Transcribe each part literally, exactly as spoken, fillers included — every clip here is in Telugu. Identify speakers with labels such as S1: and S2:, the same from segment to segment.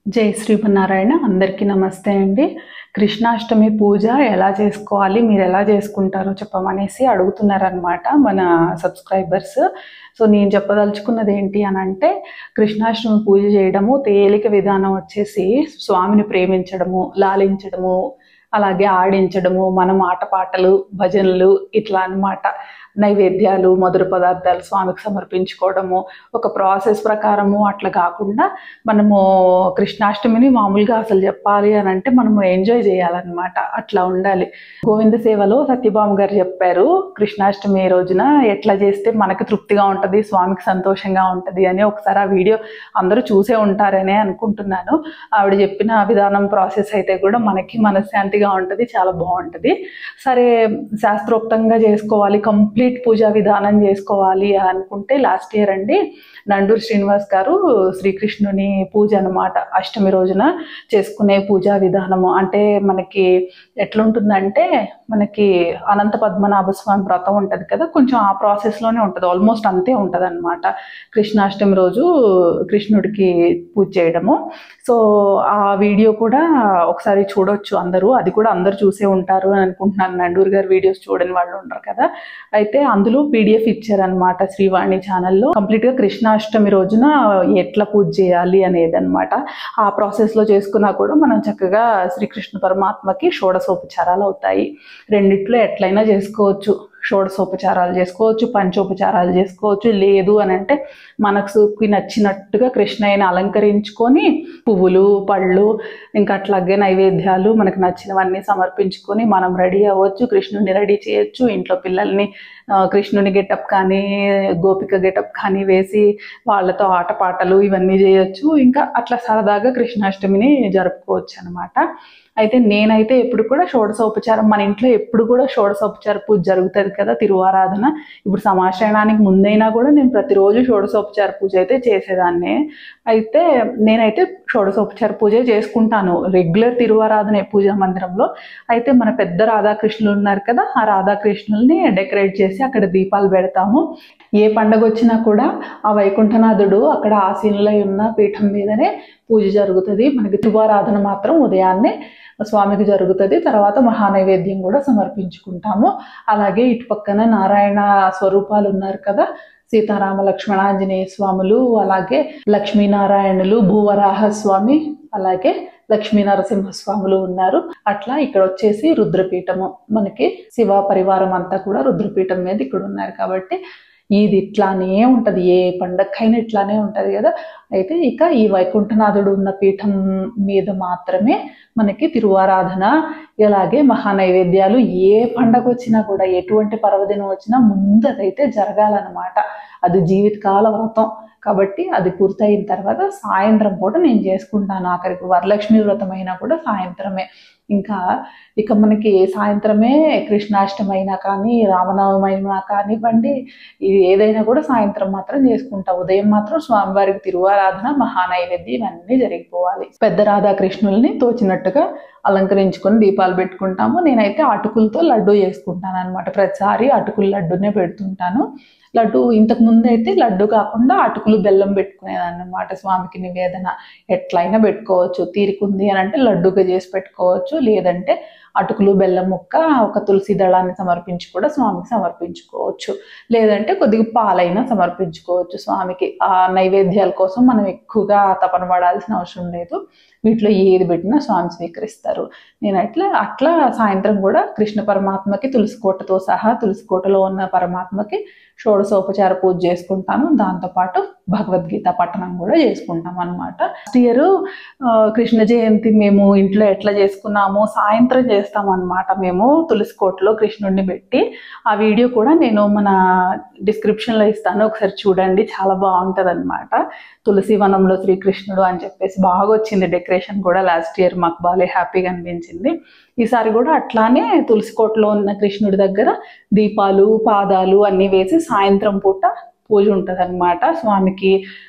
S1: జై శ్రీమన్నారాయణ. అందరికీ నమస్తే అండి. కృష్ణాష్టమి పూజ ఎలా చేసుకోవాలి, మీరు ఎలా చేసుకుంటారో చెప్పమనేసి అడుగుతున్నారనమాట మన సబ్స్క్రైబర్స్. సో నేను చెప్పదలుచుకున్నది ఏంటి అని అంటే, కృష్ణాష్టమి పూజ చేయడము తేలిక విధానం వచ్చేసి స్వామిని ప్రేమించడము, లాలించడము, అలాగే ఆడించడము, మనం ఆటపాటలు, భజనలు ఇట్లా అన్నమాట. నైవేద్యాలు, మధుర పదార్థాలు స్వామికి సమర్పించుకోవడము ఒక ప్రాసెస్ ప్రకారము అట్లా కాకుండా, మనము కృష్ణాష్టమిని మామూలుగా అసలు చెప్పాలి అని అంటే మనము ఎంజాయ్ చేయాలన్నమాట. అట్లా ఉండాలి. గోవింద సేవలో సత్యభామ గారు చెప్పారు, కృష్ణాష్టమి రోజున ఎట్లా చేస్తే మనకు తృప్తిగా ఉంటుంది, స్వామికి సంతోషంగా ఉంటుంది అని. ఒకసారి ఆ వీడియో అందరూ చూసే ఉంటారనే అనుకుంటున్నాను. ఆవిడ చెప్పిన విధానం ప్రాసెస్ అయితే కూడా మనకి మనశ్శాంతిగా ఉంటుంది, చాలా బాగుంటుంది. సరే, శాస్త్రోక్తంగా చేసుకోవాలి, కంప్లీట్ పూజా విధానం చేసుకోవాలి అని అనుకుంటే, లాస్ట్ ఇయర్ అండి నండూరు శ్రీనివాస్ గారు శ్రీకృష్ణుని పూజ అనమాట అష్టమి రోజున చేసుకునే పూజా విధానము. అంటే మనకి ఎట్లుంటుందంటే, మనకి అనంత పద్మనాభ స్వామి వ్రతం ఉంటుంది కదా, కొంచెం ఆ ప్రాసెస్లోనే ఉంటుంది, ఆల్మోస్ట్ అంతే ఉంటుంది అనమాట. కృష్ణాష్టమి రోజు కృష్ణుడికి పూజ చేయడము. సో ఆ వీడియో కూడా ఒకసారి చూడొచ్చు అందరూ, అది కూడా అందరూ చూసే ఉంటారు అని అనుకుంటున్నాను. నండూరు గారు వీడియోస్ చూడని వాళ్ళు ఉంటారు కదా. అయితే అందులో పీడిఎఫ్ ఇచ్చారనమాట శ్రీవాణి ఛానల్లో, కంప్లీట్గా కృష్ణాష్టమి రోజున ఎట్లా పూజ చేయాలి అనేది అనమాట. ఆ ప్రాసెస్లో చేసుకున్నా కూడా మనం చక్కగా శ్రీకృష్ణ పరమాత్మకి షోడశోపచారాలు అవుతాయి. రెండిట్లో ఎట్లయినా చేసుకోవచ్చు, షోడశోపచారాలు చేసుకోవచ్చు, పంచోపచారాలు చేసుకోవచ్చు. లేదు అని అంటే మనకు నచ్చినట్టుగా కృష్ణయ్యని అలంకరించుకొని పువ్వులు, పళ్ళు, ఇంకా అట్లాగే నైవేద్యాలు మనకు నచ్చినవన్నీ సమర్పించుకొని మనం రెడీ అవ్వచ్చు, కృష్ణుడిని రెడీ చేయొచ్చు. ఇంట్లో పిల్లల్ని కృష్ణుని గెటప్ కానీ, గోపిక గెటప్ కానీ వేసి వాళ్ళతో ఆటపాటలు ఇవన్నీ చేయొచ్చు. ఇంకా అట్లా సరదాగా కృష్ణాష్టమిని జరుపుకోవచ్చు అనమాట. అయితే నేనైతే ఎప్పుడు కూడా షోడశోపచారం, మన ఇంట్లో ఎప్పుడు కూడా షోడశోపచార పూజ జరుగుతుంది కదా, తిరువారాధన. ఇప్పుడు సమాశ్రయణానికి ముందైనా కూడా నేను ప్రతిరోజు షోడశోపచార పూజ అయితే చేసేదాన్ని. అయితే నేనైతే షోడశోపచార పూజ చేసుకుంటాను రెగ్యులర్ తిరువారాధన పూజా మందిరంలో. అయితే మన పెద్ద రాధాకృష్ణులు ఉన్నారు కదా, ఆ రాధాకృష్ణుల్ని డెకరేట్ చేసి అక్కడ దీపాలు పెడతాము. ఏ పండగ వచ్చినా కూడా ఆ వైకుంఠనాథుడు అక్కడ ఆసీనులై ఉన్న పీఠం మీదనే పూజ జరుగుతుంది. మనకి తిరువారాధన మాత్రం ఉదయాన్నే స్వామికి జరుగుతుంది. తర్వాత మహానైవేద్యం కూడా సమర్పించుకుంటాము. అలాగే ఇటు పక్కన నారాయణ స్వరూపాలు ఉన్నారు కదా, సీతారామ లక్ష్మణ ఆంజనేయ స్వాములు, అలాగే లక్ష్మీనారాయణులు, భూవరాహ స్వామి, అలాగే లక్ష్మీ నరసింహస్వాములు ఉన్నారు. అట్లా ఇక్కడ వచ్చేసి రుద్రపీఠము, మనకి శివ పరివారం అంతా కూడా రుద్రపీఠం మీద ఇక్కడ ఉన్నారు. కాబట్టి ఇది ఇట్లానే ఉంటుంది, ఏ పండగకైనా ఇట్లానే ఉంటుంది కదా. అయితే ఇక ఈ వైకుంఠనాథుడు ఉన్న పీఠం మీద మాత్రమే మనకి తిరువారాధన, ఇలాగే మహానైవేద్యాలు ఏ పండగ వచ్చినా కూడా, ఎటువంటి పర్వదినం వచ్చినా ముందు అదైతే జరగాలన్నమాట. అది జీవితకాల వ్రతం కాబట్టి అది పూర్తయిన తర్వాత సాయంత్రం పూట నేను చేసుకుంటాను. ఆఖరికి వరలక్ష్మి వ్రతం అయినా కూడా సాయంత్రమే. ఇంకా ఇక మనకి సాయంత్రమే కృష్ణాష్టమి అయినా కానీ, రామనవమి అయినా కానివ్వండి, ఇది ఏదైనా కూడా సాయంత్రం మాత్రం చేసుకుంటా. ఉదయం మాత్రం స్వామివారికి తిరువారాధన, మహానైవేద్యం ఇవన్నీ జరిగిపోవాలి. పెద్ద రాధాకృష్ణుల్ని తోచినట్టుగా అలంకరించుకొని దీపాలు పెట్టుకుంటాము. నేనైతే అటుకులతో లడ్డు చేసుకుంటాను అనమాట. ప్రతిసారి అటుకుల లడ్డునే పెడుతుంటాను. లడ్డు ఇంతకు ముందు అయితే లడ్డు కాకుండా అటుకులు బెల్లం పెట్టుకునేదాన్ని అనమాట స్వామికి నివేదన. ఎట్లయినా పెట్టుకోవచ్చు, తీరికుంది అని అంటే లడ్డుగా చేసి పెట్టుకోవచ్చు, లేదంటే అటుకులు బెల్లం ముక్క ఒక తులసి దళాన్ని సమర్పించి కూడా స్వామికి సమర్పించుకోవచ్చు, లేదంటే కొద్దిగా పాలైనా సమర్పించుకోవచ్చు స్వామికి. ఆ నైవేద్యాల కోసం మనం ఎక్కువగా తపన పడాల్సిన అవసరం లేదు. వీటిలో ఏది పెట్టినా స్వామి స్వీకరిస్తారు. నేను అట్లా అట్లా సాయంత్రం కూడా కృష్ణ పరమాత్మకి తులసికోటతో సహా తులసికోటలో ఉన్న పరమాత్మకి షోడశోపచార పూజ చేసుకుంటాను. దాంతోపాటు భగవద్గీత పఠనం కూడా చేసుకుంటాం అనమాట. లాస్ట్ ఇయర్ కృష్ణ జయంతి మేము ఇంట్లో ఎట్లా చేసుకున్నామో సాయంత్రం చేస్తాం అనమాట. మేము తులసికోటలో కృష్ణుడిని పెట్టి, ఆ వీడియో కూడా నేను మన డిస్క్రిప్షన్లో ఇస్తాను, ఒకసారి చూడండి, చాలా బాగుంటుంది అనమాట. తులసి వనంలో శ్రీకృష్ణుడు అని చెప్పేసి బాగా వచ్చింది డెకరేషన్ కూడా. లాస్ట్ ఇయర్ మాకు బాగా హ్యాపీగా అనిపించింది. ఈసారి కూడా అట్లానే తులసికోటలో ఉన్న కృష్ణుడి దగ్గర దీపాలు, పాదాలు అన్నీ వేసి సాయంత్రం పూట పూజ ఉంటుంది అనమాట. స్వామికి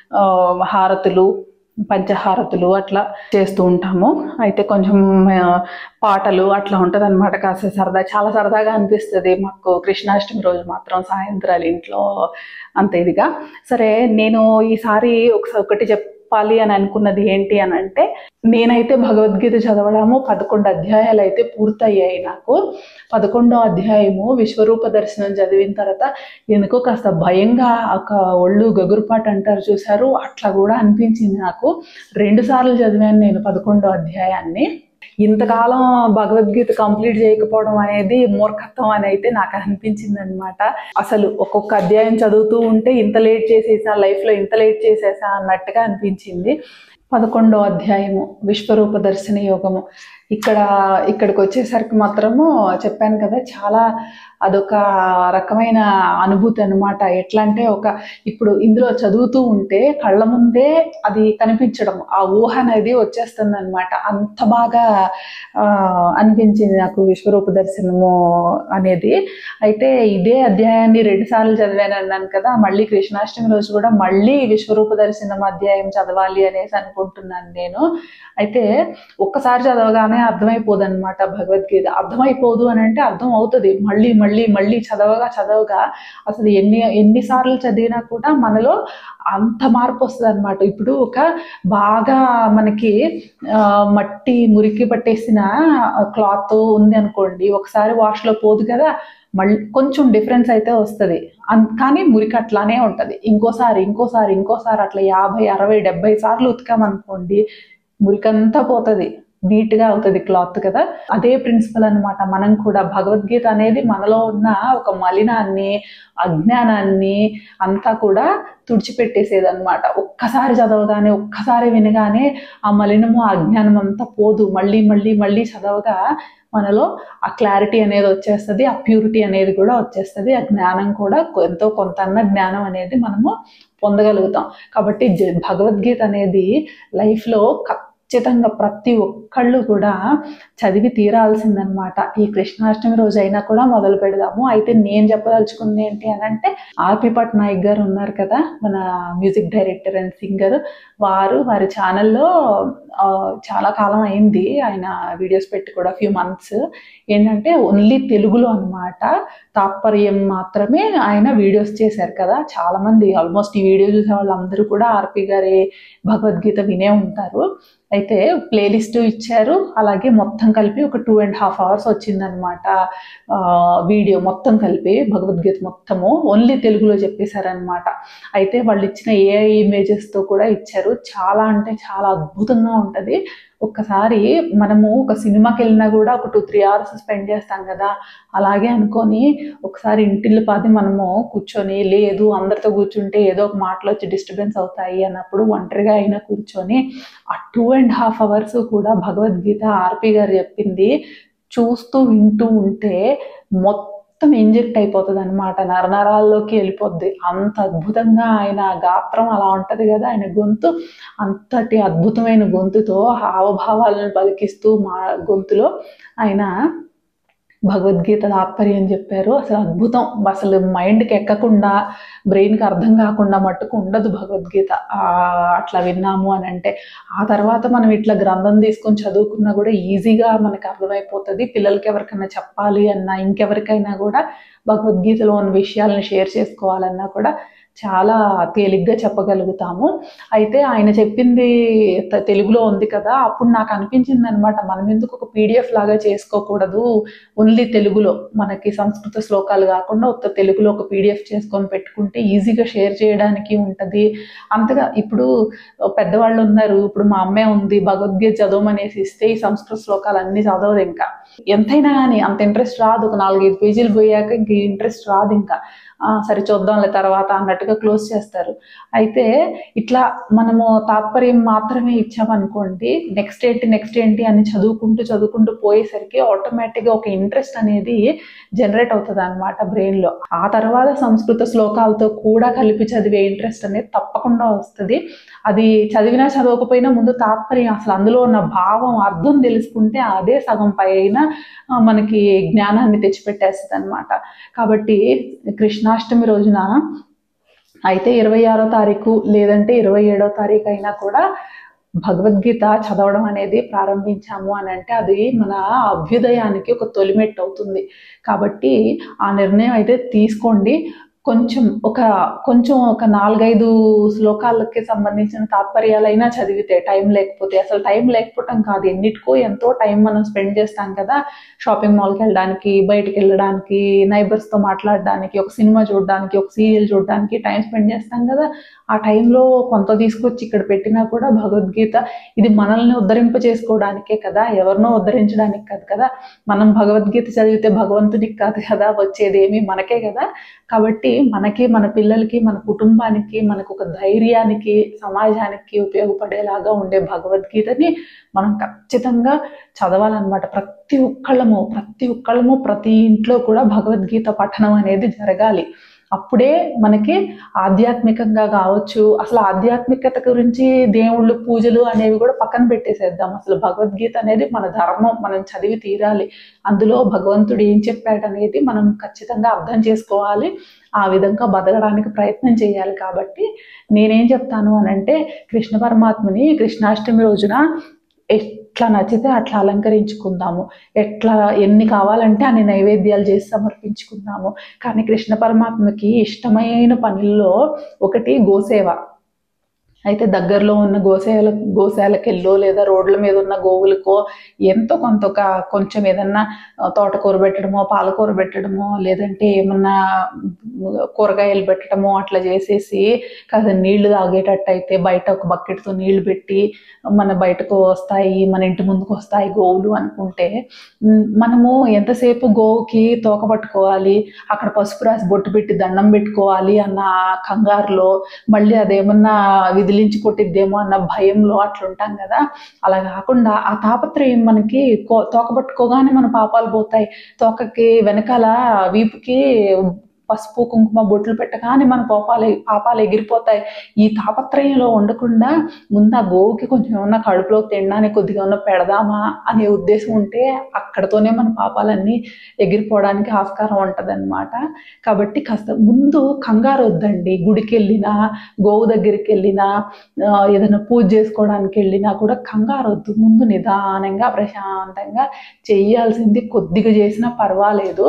S1: హారతులు, పంచహారతులు అట్లా చేస్తూ ఉంటాము. అయితే కొంచెం పాటలు అట్లా ఉంటుంది అనమాట. కాస్త సరదా, చాలా సరదాగా అనిపిస్తుంది మాకు కృష్ణాష్టమి రోజు మాత్రం సాయంత్రాలు ఇంట్లో అంత ఇదిగా. సరే, నేను ఈసారి ఒకసారి ఒకటి చెప్ చెప్పాలి అని అనుకున్నది ఏంటి అని అంటే, నేనైతే భగవద్గీత చదవడము పదకొండు అధ్యాయాలు అయితే పూర్తయ్యాయి నాకు. పదకొండో అధ్యాయము విశ్వరూప దర్శనం చదివిన తర్వాత ఎందుకో కాస్త భయంగా ఒక ఒళ్ళు గగురుపాటు అంటారు చూసారు, అట్లా కూడా అనిపించింది నాకు. రెండు సార్లు చదివాను నేను పదకొండో అధ్యాయాన్ని. ఇంతకాలం భగవద్గీత కంప్లీట్ చేయకపోవడం అనేది మూర్ఖత్వం అని అయితే నాకు అనిపించింది అనమాట. అసలు ఒక్కొక్క అధ్యాయం చదువుతూ ఉంటే ఇంత లేట్ చేసేసా, లైఫ్లో ఇంత లేట్ చేసేసా అన్నట్టుగా అనిపించింది. పదకొండో అధ్యాయము విశ్వరూప దర్శన యోగము. ఇక్కడ ఇక్కడికి వచ్చేసరికి మాత్రము చెప్పాను కదా, చాలా అదొక రకమైన అనుభూతి అనమాట. ఎట్లా అంటే ఒక ఇప్పుడు ఇందులో చదువుతూ ఉంటే కళ్ళ ముందే అది కనిపించడం, ఆ ఊహ అనేది వచ్చేస్తుంది అనమాట. అంత బాగా అనిపించింది నాకు విశ్వరూప దర్శనము అనేది. అయితే ఇదే అధ్యాయాన్ని రెండు సార్లు చదివాను అన్నాను కదా, మళ్ళీ కృష్ణాష్టమి రోజు కూడా మళ్ళీ విశ్వరూప దర్శనం అధ్యాయం చదవాలి అనేసి అనుకుంటున్నాను నేను. అయితే ఒక్కసారి చదవగానే అర్థమైపోదు అనమాట భగవద్గీత. అర్థమైపోదు అని అంటే అర్థం అవుతుంది, మళ్ళీ మళ్ళీ మళ్ళీ చదవగా చదవగా అసలు ఎన్ని ఎన్నిసార్లు చదివినా కూడా మనలో అంత మార్పు వస్తుంది అనమాట. ఇప్పుడు ఒక బాగా మనకి మట్టి మురికి పట్టేసిన క్లాత్ ఉంది అనుకోండి, ఒకసారి వాష్లో పోదు కదా, మళ్ళీ కొంచెం డిఫరెన్స్ అయితే వస్తుంది, కానీ మురికి అట్లానే ఉంటుంది. ఇంకోసారి ఇంకోసారి ఇంకోసారి అట్లా యాభై అరవై డెబ్బై సార్లు ఉతికామనుకోండి, మురికంతా పోతుంది, నీట్గా అవుతుంది క్లాత్ కదా. అదే ప్రిన్సిపల్ అనమాట. మనం కూడా భగవద్గీత అనేది మనలో ఉన్న ఒక మలినాన్ని, అజ్ఞానాన్ని అంతా కూడా తుడిచిపెట్టేసేది అనమాట. ఒక్కసారి చదవగానే, ఒక్కసారి వినగానే ఆ మలినము అజ్ఞానం అంతా పోదు. మళ్ళీ మళ్ళీ మళ్ళీ చదవగా మనలో ఆ క్లారిటీ అనేది వచ్చేస్తుంది, ఆ ప్యూరిటీ అనేది కూడా వచ్చేస్తుంది, ఆ జ్ఞానం కూడా ఎంతో కొంత అన్న జ్ఞానం అనేది మనము పొందగలుగుతాం. కాబట్టి భగవద్గీత అనేది లైఫ్లో ఖచ్చితంగా ప్రతి ఒక్కళ్ళు కూడా చదివి తీరాల్సిందనమాట. ఈ కృష్ణాష్టమి రోజు అయినా కూడా మొదలు పెడదాము. అయితే నేను చెప్పదలుచుకుంది ఏంటి అని అంటే, ఆర్పి పట్నాయక్ గారు ఉన్నారు కదా, మన మ్యూజిక్ డైరెక్టర్ అండ్ సింగర్, వారు వారి ఛానల్లో చాలా కాలం అయింది ఆయన వీడియోస్ పెట్టి కూడా, ఫ్యూ మంత్స్. ఏంటంటే ఓన్లీ తెలుగులో అనమాట, తాత్పర్యం మాత్రమే ఆయన వీడియోస్ చేశారు కదా. చాలామంది ఆల్మోస్ట్ ఈ వీడియో చూసే వాళ్ళందరూ కూడా ఆర్పి గారి భగవద్గీత వినే ఉంటారు. అయితే ప్లేలిస్ట్ ఇచ్చారు, అలాగే మొత్తం కలిపి ఒక టూ అండ్ హాఫ్ అవర్స్ వచ్చిందనమాట వీడియో మొత్తం కలిపి, భగవద్గీత మొత్తము ఓన్లీ తెలుగులో చెప్పేశారనమాట. అయితే వాళ్ళు ఇచ్చిన ఏఐ ఇమేజెస్తో కూడా ఇచ్చారు. చాలా అంటే చాలా అద్భుతంగా ఉంటుంది. ఒక్కసారి మనము ఒక సినిమాకి వెళ్ళినా కూడా ఒక టూ త్రీ అవర్స్ స్పెండ్ చేస్తాం కదా, అలాగే అనుకొని ఒకసారి ఇంటిల్లి పాది మనము కూర్చొని, లేదు అందరితో కూర్చుంటే ఏదో ఒక మాటలు వచ్చి డిస్టర్బెన్స్ అవుతాయి అన్నప్పుడు ఒంటరిగా అయినా కూర్చొని ఆ టూ అండ్ హాఫ్ అవర్స్ కూడా భగవద్గీత ఆర్పి గారు చెప్పింది చూస్తూ వింటూ ఉంటే మొత్తం మొత్తం ఇంజెక్ట్ అయిపోతుంది అనమాట, నరనరాల్లోకి వెళ్ళిపోద్ది. అంత అద్భుతంగా ఆయన గాత్రం అలా ఉంటుంది కదా, ఆయన గొంతు అంతటి అద్భుతమైన గొంతుతో హావభావాలను పలికిస్తూ మా గొంతులో ఆయన భగవద్గీత తాత్పర్యం చెప్పారు. అసలు అద్భుతం. అసలు మైండ్కి ఎక్కకుండా, బ్రెయిన్కి అర్థం కాకుండా మట్టుకు ఉండదు భగవద్గీత అట్లా విన్నాము అని అంటే. ఆ తర్వాత మనం ఇట్లా గ్రంథం తీసుకొని చదువుకున్నా కూడా ఈజీగా మనకు అర్థమైపోతుంది. పిల్లలకి ఎవరికైనా చెప్పాలి అన్నా, ఇంకెవరికైనా కూడా భగవద్గీతలో ఉన్న విషయాలను షేర్ చేసుకోవాలన్నా కూడా చాలా తేలిగ్గా చెప్పగలుగుతాము. అయితే ఆయన చెప్పింది తెలుగులో ఉంది కదా, అప్పుడు నాకు అనిపించింది అనమాట, మనం ఎందుకు ఒక పీడిఎఫ్ లాగా చేసుకోకూడదు, ఓన్లీ తెలుగులో మనకి సంస్కృత శ్లోకాలు కాకుండా ఒక్క తెలుగులో ఒక పీడిఎఫ్ చేసుకొని పెట్టుకుంటే ఈజీగా షేర్ చేయడానికి ఉంటుంది. అంతగా ఇప్పుడు పెద్దవాళ్ళు ఉన్నారు, ఇప్పుడు మా అమ్మే ఉంది, భగవద్గీత చదవమనేసి ఇస్తే ఈ సంస్కృత శ్లోకాలు అన్నీ చదవదు. ఇంకా ఎంతైనా కానీ అంత ఇంట్రెస్ట్ రాదు. ఒక నాలుగైదు పేజీలు పోయాక ఇంక ఇంట్రెస్ట్ రాదు. ఇంకా సరే చూద్దాంలే తర్వాత అన్నట్టుగా క్లోజ్ చేస్తారు. అయితే ఇట్లా మనము తాత్పర్యం మాత్రమే ఇచ్చామనుకోండి, నెక్స్ట్ ఏంటి నెక్స్ట్ ఏంటి అని చదువుకుంటూ చదువుకుంటూ పోయేసరికి ఆటోమేటిక్గా ఒక ఇంట్రెస్ట్ అనేది జనరేట్ అవుతుంది అనమాట బ్రెయిన్లో. ఆ తర్వాత సంస్కృత శ్లోకాలతో కూడా కలిపి చదివే ఇంట్రెస్ట్ అనేది తప్పకుండా వస్తుంది. అది చదివినా చదవకపోయినా ముందు తాత్పర్యం, అసలు అందులో ఉన్న భావం, అర్థం తెలుసుకుంటే అదే సగం పైన మనకి జ్ఞానాన్ని తెచ్చిపెట్టేస్తుంది అనమాట. కాబట్టి కృష్ణాష్టమి రోజున అయితే ఇరవై ఆరో తారీఖు లేదంటే ఇరవై ఏడో తారీఖు అయినా కూడా భగవద్గీత చదవడం అనేది ప్రారంభించాము అని అంటే అది మన అభ్యుదయానికి ఒక తొలిమెట్టు అవుతుంది. కాబట్టి ఆ నిర్ణయం అయితే తీసుకోండి. కొంచెం ఒక కొంచెం ఒక నాలుగైదు శ్లోకాలకి సంబంధించిన తాత్పర్యాలైనా చదివితే, టైం లేకపోతే, అసలు టైం లేకపోవటం కాదు, ఎన్నిటికో ఎంతో టైం మనం స్పెండ్ చేస్తాం కదా, షాపింగ్ మాల్కి వెళ్ళడానికి, బయటికి వెళ్ళడానికి, నైబర్స్తో మాట్లాడడానికి, ఒక సినిమా చూడడానికి, ఒక సీరియల్ చూడడానికి టైం స్పెండ్ చేస్తాం కదా. ఆ టైంలో కొంత తీసుకొచ్చి ఇక్కడ పెట్టినా కూడా భగవద్గీత ఇది మనల్ని ఉద్ధరింప చేసుకోవడానికే కదా, ఎవరినో ఉద్ధరించడానికి కాదు కదా. మనం భగవద్గీత చదివితే భగవంతునికి కాదు కదా వచ్చేది, ఏమి మనకే కదా. కాబట్టి మనకి, మన పిల్లలకి, మన కుటుంబానికి, మనకు ఒక ధైర్యానికి, సమాజానికి ఉపయోగపడేలాగా ఉండే భగవద్గీతని మనం ఖచ్చితంగా చదవాలన్నమాట. ప్రతి ఒక్కళ్ళము ప్రతి ఒక్కళ్ళము ప్రతి ఇంట్లో కూడా భగవద్గీత పఠనం అనేది జరగాలి. అప్పుడే మనకి ఆధ్యాత్మికంగా కావచ్చు, అసలు ఆధ్యాత్మికత గురించి దేవుళ్ళు పూజలు అనేవి కూడా పక్కన పెట్టేసేద్దాం. అసలు భగవద్గీత అనేది మన ధర్మం, మనం చదివి తీరాలి. అందులో భగవంతుడు ఏం చెప్పాడు అనేది మనం ఖచ్చితంగా అర్థం చేసుకోవాలి, ఆ విధంగా బతకడానికి ప్రయత్నం చేయాలి. కాబట్టి నేనేం చెప్తాను అనంటే, కృష్ణ పరమాత్మని కృష్ణాష్టమి రోజున ఎట్లా నచ్చితే అట్లా అలంకరించుకుందాము, ఎట్లా ఎన్ని కావాలంటే అన్ని నైవేద్యాలు చేసి సమర్పించుకుందాము. కానీ కృష్ణ పరమాత్మకి ఇష్టమైన పనుల్లో ఒకటి గోసేవ. అయితే దగ్గరలో ఉన్న గోశాల గోశాలకెళ్ళో లేదా రోడ్ల మీద ఉన్న గోవులకో ఎంతో కొంత ఒక కొంచెం ఏదన్నా తోటకూర పెట్టడమో, పాలకూర పెట్టడమో, లేదంటే ఏమన్నా కూరగాయలు పెట్టడమో అట్లా చేసేసి కాస్త నీళ్లు తాగేటట్టు అయితే బయట ఒక బకెట్తో నీళ్లు పెట్టి మన బయటకు వస్తాయి, మన ఇంటి ముందుకు వస్తాయి గోవులు అనుకుంటే, మనము ఎంతసేపు గోవుకి తోక పట్టుకోవాలి, అక్కడ పసుపు రాసి బొట్టు పెట్టి దండం పెట్టుకోవాలి అన్న కంగారులో, మళ్ళీ అదేమన్నా విధి లించి కొట్టిద్దేమో అన్న భయంలో అట్లుంటాం కదా. అలా కాకుండా ఆ తాపత్రయం మనకి తోక పట్టుకోగానే మన పాపాలు పోతాయి. తోకకి వెనకాల వీపుకి పసుపు కుంకుమ బొట్లు పెట్టగానే మన పాపాలు పాపాలు ఎగిరిపోతాయి. ఈ తాపత్రయంలో ఉండకుండా ముందు ఆ గోవుకి కొంచెం ఏమన్నా కడుపులో తినడానికి కొద్దిగా ఉన్న పెడదామా అనే ఉద్దేశం ఉంటే అక్కడతోనే మన పాపాలన్నీ ఎగిరిపోవడానికి ఆస్కారం ఉంటుంది అనమాట. కాబట్టి కాస్త ముందు కంగారు వద్దండి. గుడికి వెళ్ళినా, గోవు దగ్గరికి వెళ్ళినా, ఏదైనా పూజ చేసుకోవడానికి వెళ్ళినా కూడా కంగారు వద్దు. ముందు నిదానంగా ప్రశాంతంగా చేయాల్సింది కొద్దిగా చేసినా పర్వాలేదు,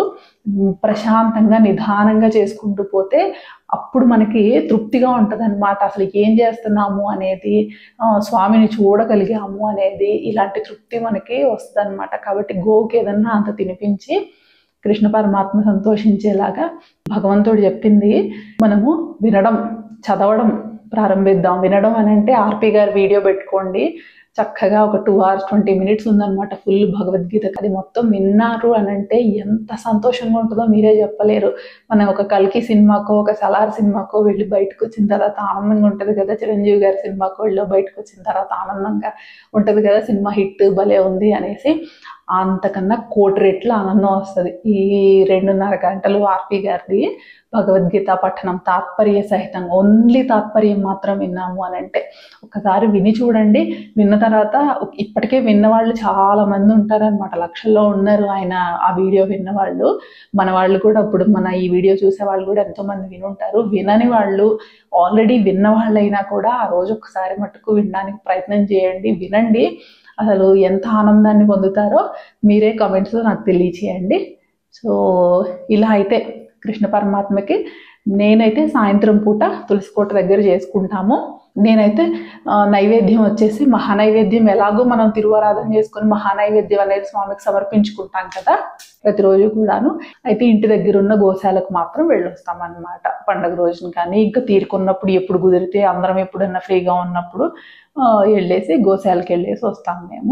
S1: ప్రశాంతంగా నిదానంగా చేసుకుంటూ పోతే అప్పుడు మనకి తృప్తిగా ఉంటుంది అనమాట. అసలు ఏం చేస్తున్నాము అనేది, స్వామిని చూడగలిగాము అనేది, ఇలాంటి తృప్తి మనకి వస్తుంది అనమాట. కాబట్టి గోవుకి ఏదన్నా అంత తినిపించి కృష్ణ పరమాత్మ సంతోషించేలాగా భగవంతుడు చెప్పింది మనము వినడం, చదవడం ప్రారంభిద్దాం. వినడం అని అంటే ఆర్పి గారు వీడియో పెట్టుకోండి, చక్కగా ఒక టూ అవర్స్ ట్వంటీ మినిట్స్ ఉందన్నమాట ఫుల్ భగవద్గీత. అది మొత్తం విన్నారు అని అంటే ఎంత సంతోషంగా ఉంటుందో మీరే చెప్పలేరు. మనం ఒక కల్కి సినిమాకో, ఒక సలార్ సినిమాకో వెళ్ళి బయటకు వచ్చిన తర్వాత ఆనందంగా ఉంటుంది కదా, చిరంజీవి గారి సినిమాకో వెళ్ళి బయటకు వచ్చిన తర్వాత ఆనందంగా ఉంటుంది కదా, సినిమా హిట్ భలే ఉంది అనేసి, అంతకన్నా కోటి రెట్ల ఆనందం వస్తుంది ఈ రెండున్నర గంటలు ఆర్పి గారిది భగవద్గీత పఠనం తాత్పర్య సహితంగా. ఓన్లీ తాత్పర్యం మాత్రం విన్నాము అని అంటే ఒకసారి విని చూడండి. విన్న తర్వాత ఇప్పటికే విన్నవాళ్ళు చాలా మంది ఉంటారనమాట, లక్షల్లో ఉన్నారు ఆయన ఆ వీడియో విన్నవాళ్ళు. మన వాళ్ళు కూడా ఇప్పుడు మన ఈ వీడియో చూసే వాళ్ళు కూడా ఎంతోమంది వినుంటారు. వినని వాళ్ళు, ఆల్రెడీ విన్న వాళ్ళైనా కూడా ఆ రోజు ఒకసారి మటుకు వినడానికి ప్రయత్నం చేయండి, వినండి. అసలు ఎంత ఆనందాన్ని పొందుతారో మీరే కామెంట్స్లో నాకు తెలియచేయండి. సో ఇలా అయితే కృష్ణ పరమాత్మకి నేనైతే సాయంత్రం పూట తులసికోట దగ్గర చేసుకుంటాము. నేనైతే నైవేద్యం వచ్చేసి మహానైవేద్యం, ఎలాగో మనం తిరువారాధన చేసుకొని మహానైవేద్యం అనేది స్వామికి సమర్పించుకుంటాం కదా ప్రతిరోజు కూడాను. అయితే ఇంటి దగ్గర ఉన్న గోశాలకు మాత్రం వెళ్ళొస్తాం అన్నమాట పండుగ రోజున. కానీ ఇంకా తీరుకున్నప్పుడు, ఎప్పుడు కుదిరితే అందరం ఎప్పుడన్నా ఫ్రీగా ఉన్నప్పుడు వెళ్ళేసి గోశాలకు వెళ్ళేసి వస్తాం మేము.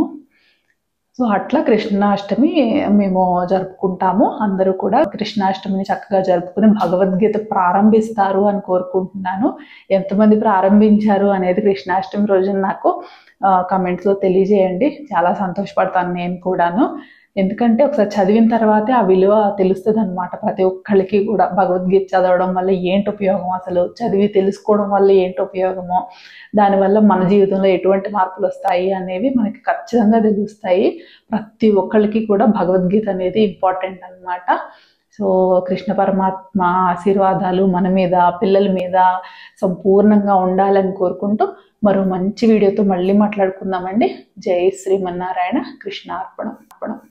S1: సో అట్లా కృష్ణాష్టమి మేము జరుపుకుంటాము. అందరూ కూడా కృష్ణాష్టమిని చక్కగా జరుపుకుని భగవద్గీత ప్రారంభిస్తారు అని కోరుకుంటున్నాను. ఎంతమంది ప్రారంభించారు అనేది కృష్ణాష్టమి రోజున నాకు కమెంట్స్లో తెలియజేయండి, చాలా సంతోషపడతాను నేను కూడాను. ఎందుకంటే ఒకసారి చదివిన తర్వాతే ఆ విలువ తెలుస్తుంది అనమాట ప్రతి ఒక్కళ్ళకి కూడా. భగవద్గీత చదవడం వల్ల ఏంటి ఉపయోగం, అసలు చదివి తెలుసుకోవడం వల్ల ఏంటి ఉపయోగమో, దానివల్ల మన జీవితంలో ఎటువంటి మార్పులు వస్తాయి అనేవి మనకి ఖచ్చితంగా తెలుస్తాయి. ప్రతి ఒక్కళ్ళకి కూడా భగవద్గీత అనేది ఇంపార్టెంట్ అనమాట. సో కృష్ణ పరమాత్మ ఆశీర్వాదాలు మన మీద, పిల్లల మీద సంపూర్ణంగా ఉండాలని కోరుకుంటూ మరో మంచి వీడియోతో మళ్ళీ మాట్లాడుకుందామండి. జై శ్రీమన్నారాయణ. కృష్ణార్పణం.